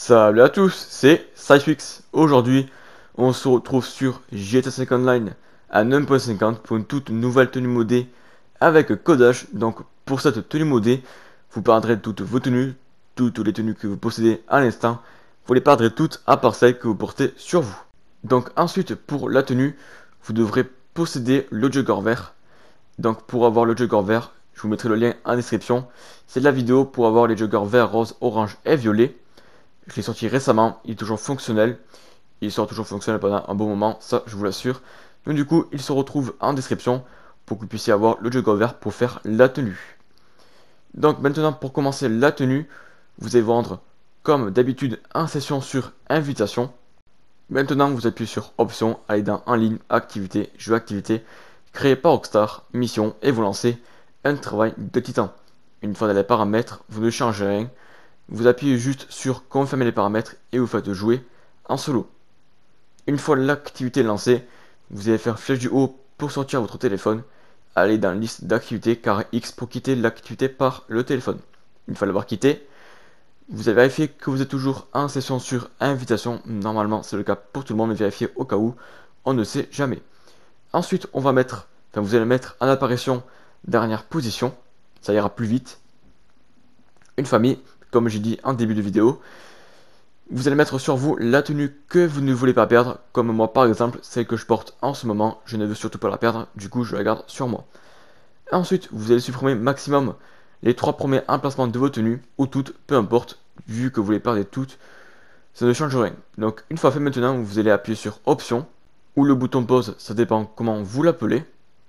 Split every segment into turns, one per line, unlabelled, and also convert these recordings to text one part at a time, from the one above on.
Salut à tous, c'est Sidefix. Aujourd'hui, on se retrouve sur GTA 5 Online à 9.50 pour une toute nouvelle tenue modée avec codage. Donc pour cette tenue modée, vous perdrez toutes vos tenues, toutes les tenues que vous possédez à l'instant. Vous les perdrez toutes à part celles que vous portez sur vous. Donc ensuite, pour la tenue, vous devrez posséder le jogger vert. Donc pour avoir le jogger vert, je vous mettrai le lien en description. C'est de la vidéo pour avoir les joggers vert, rose, orange et violet. Je l'ai sorti récemment, il est toujours fonctionnel. Il sera toujours fonctionnel pendant un bon moment, ça je vous l'assure. Donc du coup, il se retrouve en description pour que vous puissiez avoir le jogger vert pour faire la tenue. Donc maintenant, pour commencer la tenue, vous allez vendre comme d'habitude en session sur invitation. Maintenant, vous appuyez sur option, allez dans en ligne, activité, jeu activité, créé par Rockstar, mission et vous lancez un travail de titan. Une fois dans les paramètres, vous ne changez rien. Vous appuyez juste sur confirmer les paramètres et vous faites jouer en solo. Une fois l'activité lancée, vous allez faire flèche du haut pour sortir votre téléphone, aller dans liste d'activités, carré X pour quitter l'activité par le téléphone. Une fois l'avoir quitté, vous allez vérifier que vous êtes toujours en session sur invitation. Normalement, c'est le cas pour tout le monde, mais vérifiez au cas où, on ne sait jamais. Ensuite, vous allez mettre en apparition dernière position, ça ira plus vite. Une famille, comme j'ai dit en début de vidéo. Vous allez mettre sur vous la tenue que vous ne voulez pas perdre, comme moi par exemple, celle que je porte en ce moment, je ne veux surtout pas la perdre, du coup je la garde sur moi. Ensuite, vous allez supprimer maximum les 3 premiers emplacements de vos tenues, ou toutes, peu importe, vu que vous les perdez toutes, ça ne change rien. Donc une fois fait maintenant, vous allez appuyer sur Options, ou le bouton pause, ça dépend comment vous l'appelez.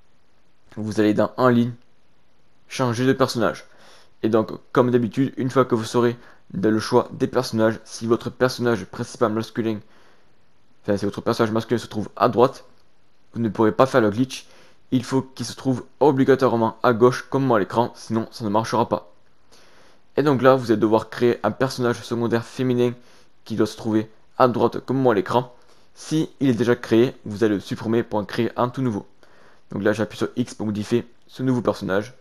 Vous allez dans En ligne, changer de personnage. Et donc, comme d'habitude, une fois que vous saurez le choix des personnages, si votre personnage principal masculin, enfin si votre personnage masculin se trouve à droite, vous ne pourrez pas faire le glitch. Il faut qu'il se trouve obligatoirement à gauche comme moi à l'écran, sinon ça ne marchera pas. Et donc là, vous allez devoir créer un personnage secondaire féminin qui doit se trouver à droite comme moi à l'écran. Si il est déjà créé, vous allez le supprimer pour en créer un tout nouveau. Donc là, j'appuie sur X pour modifier ce nouveau personnage.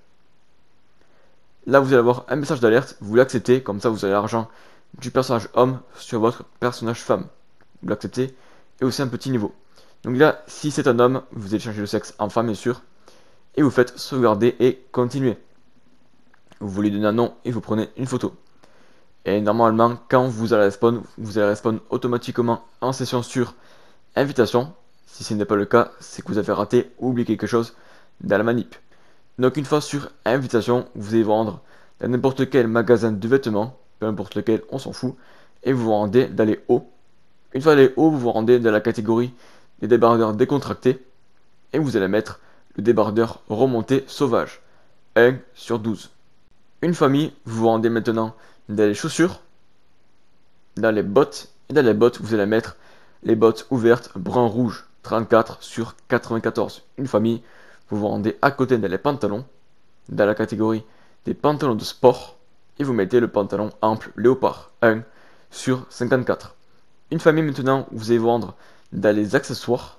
Là, vous allez avoir un message d'alerte, vous l'acceptez, comme ça vous avez l'argent du personnage homme sur votre personnage femme. Vous l'acceptez, et aussi un petit niveau. Donc là, si c'est un homme, vous allez changer le sexe en femme, bien sûr, et vous faites sauvegarder et continuer. Vous lui donnez un nom et vous prenez une photo. Et normalement, quand vous allez respawn automatiquement en session sur invitation. Si ce n'est pas le cas, c'est que vous avez raté ou oublié quelque chose dans la manip. Donc une fois sur invitation, vous allez vendre dans n'importe quel magasin de vêtements, peu importe lequel, on s'en fout, et vous vous rendez dans les hauts. Une fois dans les hauts, vous vous rendez dans la catégorie des débardeurs décontractés, et vous allez mettre le débardeur remonté sauvage, 1 sur 12. Une famille, vous vous rendez maintenant dans les chaussures, dans les bottes, et dans les bottes, vous allez mettre les bottes ouvertes brun-rouge, 34 sur 94. Une famille, vous vous rendez à côté dans les pantalons, dans la catégorie des pantalons de sport, et vous mettez le pantalon ample léopard, 1 sur 54. Une famille maintenant, vous allez vendre dans les accessoires,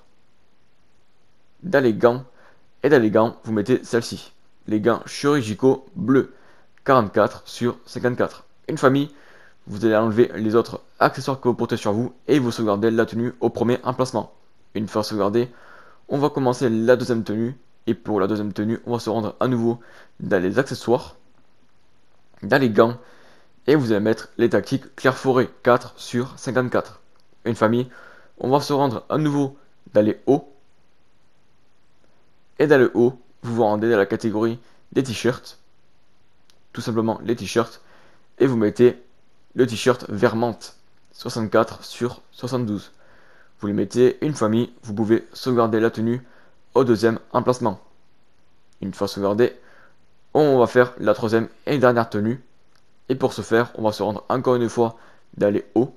dans les gants, et dans les gants, vous mettez celle-ci. Les gants chirurgicaux bleus, 44 sur 54. Une famille, vous allez enlever les autres accessoires que vous portez sur vous et vous sauvegardez la tenue au premier emplacement. Une fois sauvegardé, on va commencer la deuxième tenue. Et pour la deuxième tenue, on va se rendre à nouveau dans les accessoires, dans les gants, et vous allez mettre les tactiques Claire Forêt, 4 sur 54. Une famille, on va se rendre à nouveau dans les hauts, et dans le haut, vous vous rendez dans la catégorie des t-shirts, tout simplement les t-shirts, et vous mettez le t-shirt vert menthe, 64 sur 72. Vous les mettez une famille, vous pouvez sauvegarder la tenue au deuxième emplacement. Une fois sauvegardé, on va faire la troisième et dernière tenue. Et pour ce faire, on va se rendre encore une fois dans les hauts.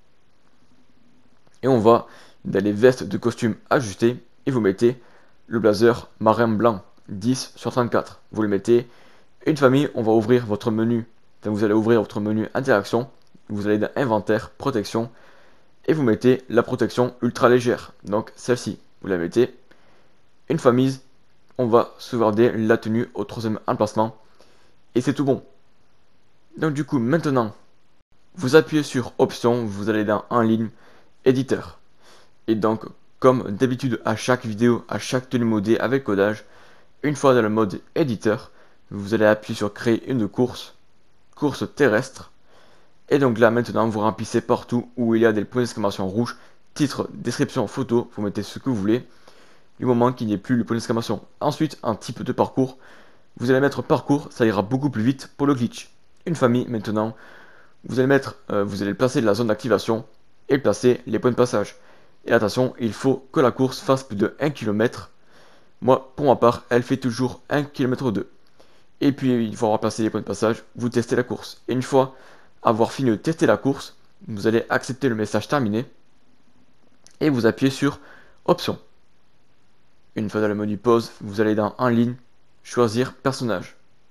Et on va dans les vestes de costume ajustées. Et vous mettez le blazer marin blanc, 10 sur 34. Vous le mettez. Une famille, on va ouvrir votre menu. Enfin, vous allez ouvrir votre menu interaction. Vous allez dans inventaire, protection. Et vous mettez la protection ultra légère. Donc celle-ci, vous la mettez. Une fois mise, on va sauvegarder la tenue au troisième emplacement. Et c'est tout bon. Donc du coup, maintenant, Vous appuyez sur Options, vous allez dans En ligne, Éditeur. Et donc, comme d'habitude à chaque vidéo, à chaque tenue modée avec codage, une fois dans le mode Éditeur, vous allez appuyer sur Créer une course terrestre. Et donc là maintenant vous remplissez partout où il y a des points d'exclamation rouges, titre, description, photo, vous mettez ce que vous voulez, du moment qu'il n'y ait plus le point d'exclamation. Ensuite, en type de parcours, vous allez mettre parcours, ça ira beaucoup plus vite pour le glitch. Une famille maintenant, vous allez placer la zone d'activation et placer les points de passage. Et attention, il faut que la course fasse plus de 1 km. Moi, pour ma part, elle fait toujours 1 km 2. Et puis, il faut remplacer les points de passage, vous testez la course. Et une fois avoir fini de tester la course, vous allez accepter le message terminé et vous appuyez sur Options. Une fois dans le menu pause, vous allez dans En ligne, choisir personnage.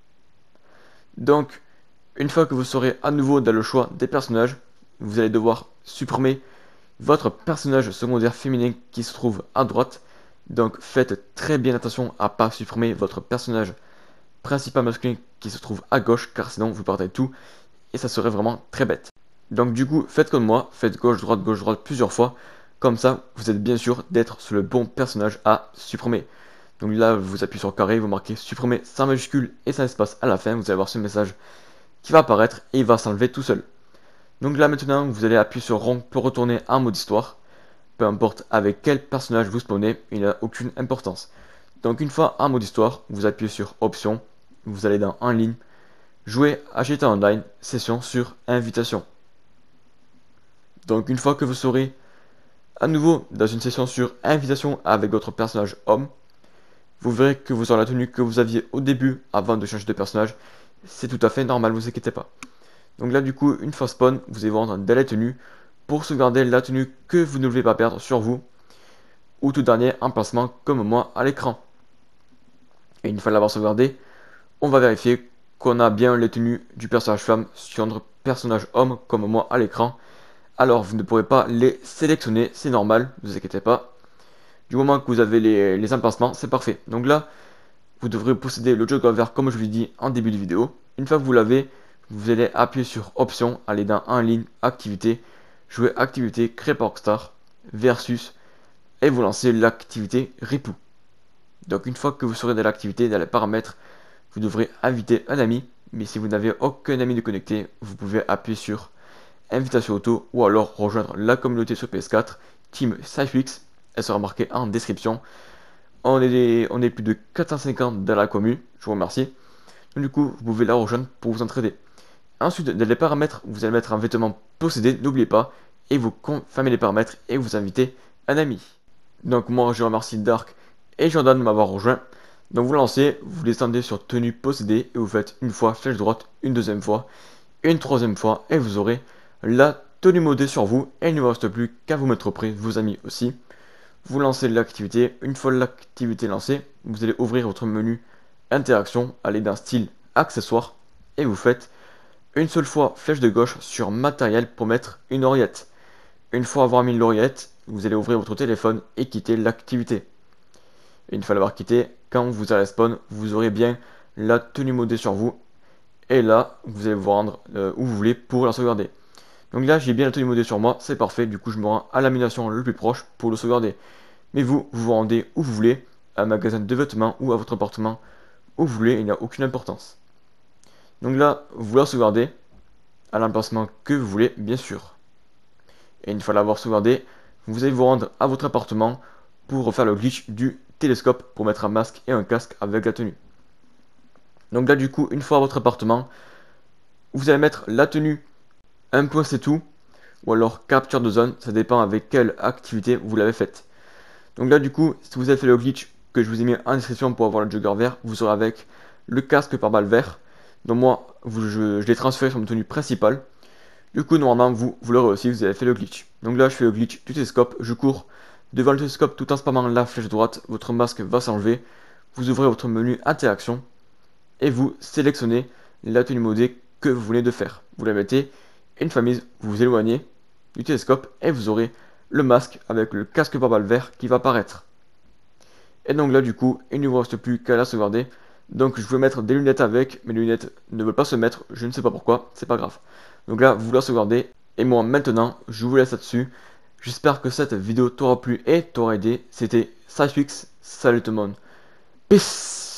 Donc, une fois que vous serez à nouveau dans le choix des personnages, vous allez devoir supprimer votre personnage secondaire féminin qui se trouve à droite. Donc, faites très bien attention à ne pas supprimer votre personnage principal masculin qui se trouve à gauche, car sinon vous perdez tout et ça serait vraiment très bête. Donc du coup, faites comme moi, faites gauche droite plusieurs fois, comme ça vous êtes bien sûr d'être sur le bon personnage à supprimer. Donc là, vous appuyez sur carré, vous marquez supprimer sans majuscule et sans espace à la fin, vous allez avoir ce message qui va apparaître et il va s'enlever tout seul. Donc là maintenant, vous allez appuyer sur rond pour retourner en mode histoire. Peu importe avec quel personnage vous spawnez, il n'a aucune importance. Donc une fois en mode histoire, vous appuyez sur options, vous allez dans En ligne, jouer à GTA Online, session sur invitation. Donc une fois que vous serez à nouveau dans une session sur invitation avec votre personnage homme, vous verrez que vous aurez la tenue que vous aviez au début avant de changer de personnage. C'est tout à fait normal, ne vous inquiétez pas. Donc là du coup, une fois spawn, vous allez vous rendre dans les tenues pour sauvegarder la tenue que vous ne voulez pas perdre sur vous, ou tout dernier emplacement comme moi à l'écran. Et une fois l'avoir sauvegardé, on va vérifier qu'on a bien les tenues du personnage femme sur notre personnage homme comme moi à l'écran. Alors vous ne pourrez pas les sélectionner, c'est normal, ne vous inquiétez pas. Du moment que vous avez les emplacements, c'est parfait. Donc là, vous devrez posséder le joker vert comme je vous l'ai dit en début de vidéo. Une fois que vous l'avez, vous allez appuyer sur option, aller dans En ligne, activité, jouer activité, créer par Rockstar, versus, et vous lancez l'activité Ripou. Donc une fois que vous serez dans l'activité, dans les paramètres, vous devrez inviter un ami, mais si vous n'avez aucun ami de connecté, vous pouvez appuyer sur invitation auto ou alors rejoindre la communauté sur PS4, Team Cyflix, elle sera marquée en description. On est plus de 450 dans la commune, je vous remercie. Donc, du coup, vous pouvez la rejoindre pour vous entraider. Ensuite, dans les paramètres, vous allez mettre un vêtement possédé, n'oubliez pas, et vous confirmez les paramètres et vous invitez un ami. Donc moi, je remercie Dark et Jordan de m'avoir rejoint. Donc vous lancez, vous descendez sur tenue possédée et vous faites une fois flèche droite, une deuxième fois, une troisième fois et vous aurez la tenue modée sur vous et il ne vous reste plus qu'à vous mettre prêt, vos amis aussi. Vous lancez l'activité, une fois l'activité lancée, vous allez ouvrir votre menu interaction, aller dans style accessoires et vous faites une seule fois flèche de gauche sur matériel pour mettre une oreillette. Une fois avoir mis l'oreillette, vous allez ouvrir votre téléphone et quitter l'activité. Une fois l'avoir quitté, quand vous allez spawn, vous aurez bien la tenue modée sur vous. Et là, vous allez vous rendre où vous voulez pour la sauvegarder. Donc là, j'ai bien la tenue modée sur moi, c'est parfait. Du coup, je me rends à l'animation le plus proche pour le sauvegarder. Mais vous, vous vous rendez où vous voulez, à un magasin de vêtements ou à votre appartement, où vous voulez, il n'y a aucune importance. Donc là, vous la sauvegardez à l'emplacement que vous voulez, bien sûr. Et une fois l'avoir sauvegardé, vous allez vous rendre à votre appartement pour refaire le glitch du télescope pour mettre un masque et un casque avec la tenue. Donc là du coup, une fois à votre appartement, vous allez mettre la tenue un point c'est tout, ou alors capture de zone, ça dépend avec quelle activité vous l'avez faite. Donc là du coup, si vous avez fait le glitch que je vous ai mis en description pour avoir le jogger vert, vous aurez avec le casque par balle vert. Donc moi, je l'ai transféré sur mon tenue principale. Du coup, normalement, vous l'aurez aussi, vous avez fait le glitch. Donc là, je fais le glitch du télescope, je cours devant le télescope tout en spammant la flèche droite, votre masque va s'enlever, vous ouvrez votre menu interaction et vous sélectionnez la tenue modée que vous venez de faire. Vous la mettez, et une fois mise, vous vous éloignez du télescope et vous aurez le masque avec le casque par balle vert qui va apparaître. Et donc là, du coup, il ne vous reste plus qu'à la sauvegarder Donc je voulais mettre des lunettes avec, mes lunettes ne veulent pas se mettre, je ne sais pas pourquoi, c'est pas grave. Donc là, vous la sauvegardez, et moi maintenant, je vous laisse là-dessus. J'espère que cette vidéo t'aura plu et t'aura aidé. C'était SciFix, salut tout le monde. Peace!